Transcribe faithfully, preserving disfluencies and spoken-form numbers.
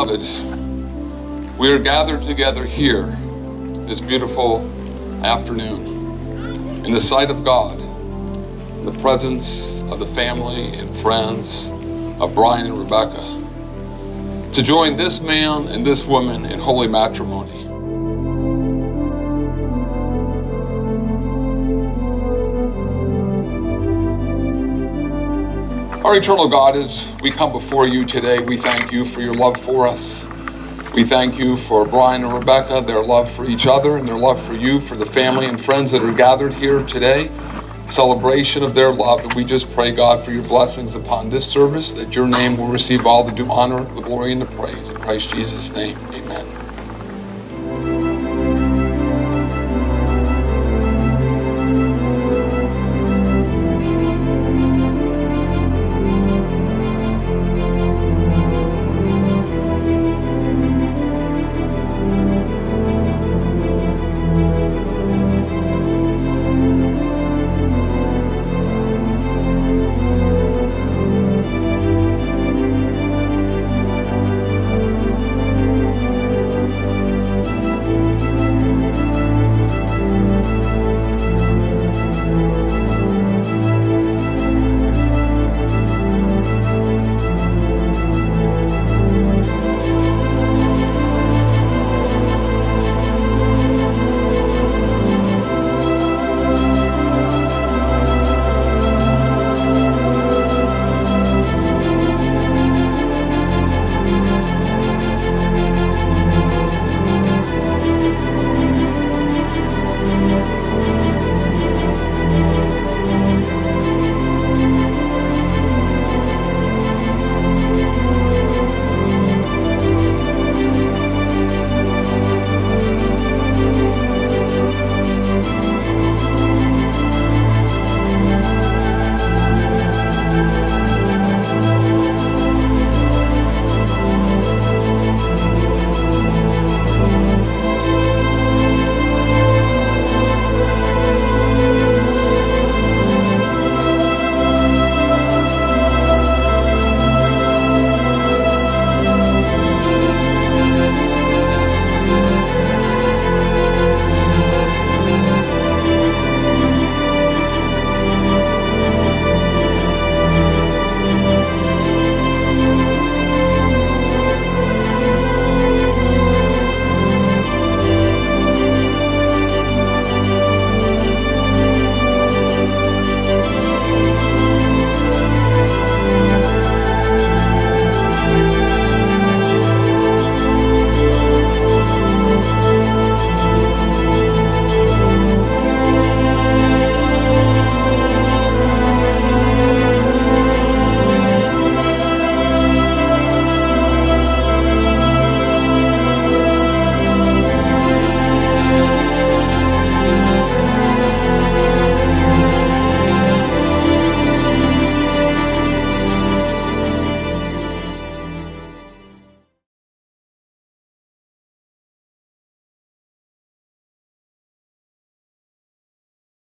Beloved, we are gathered together here this beautiful afternoon in the sight of God, in the presence of the family and friends of Bryan and Rebecca, to join this man and this woman in holy matrimony. Our eternal God, as we come before you today, we thank you for your love for us. We thank you for Bryan and Rebecca, their love for each other and their love for you, for the family and friends that are gathered here today. Celebration of their love. And we just pray, God, for your blessings upon this service, that your name will receive all the due honor, the glory, and the praise. In Christ Jesus' name, amen.